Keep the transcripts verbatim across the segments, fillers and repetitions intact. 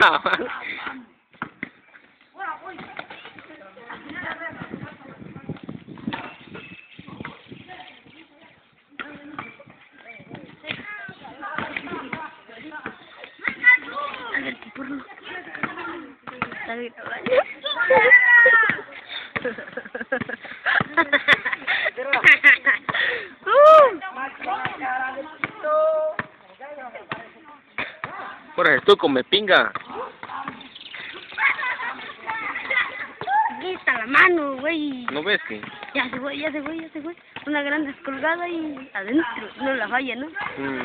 Jorge, tú come pinga. Aquí está la mano, güey. ¿No ves que? Ya se fue, ya se fue, ya se fue. Una gran descolgada y adentro. No la falla, ¿no? Mm.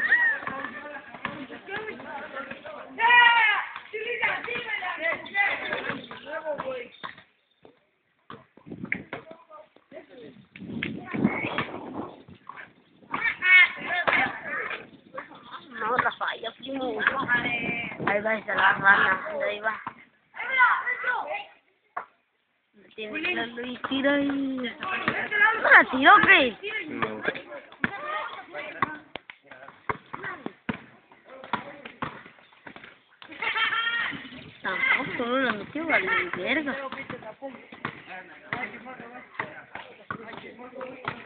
No la falla, primo. Ahí va esa la rana, ahí va. Tiene la lo y tira y... ¿No la tiró, qué? No. Tampoco, no la metió, vale, verga.